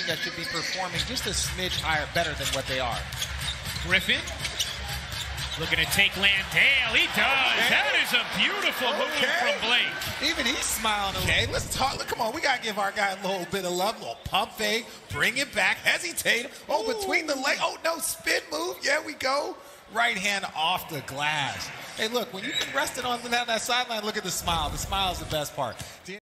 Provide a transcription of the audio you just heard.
team that should be performing just a smidge higher, better than what they are. Griffin looking to take Landale. He does. Okay. That is a beautiful move from Blake. Even he's smiling. Okay, let's talk. Look, come on, we got to give our guy a little bit of love, a little pump fake, bring it back, hesitate. Oh, between the leg. Oh, no, spin move. Yeah, we go. Right hand off the glass. Hey, look, when you've been resting on that sideline, look at the smile. The smile is the best part.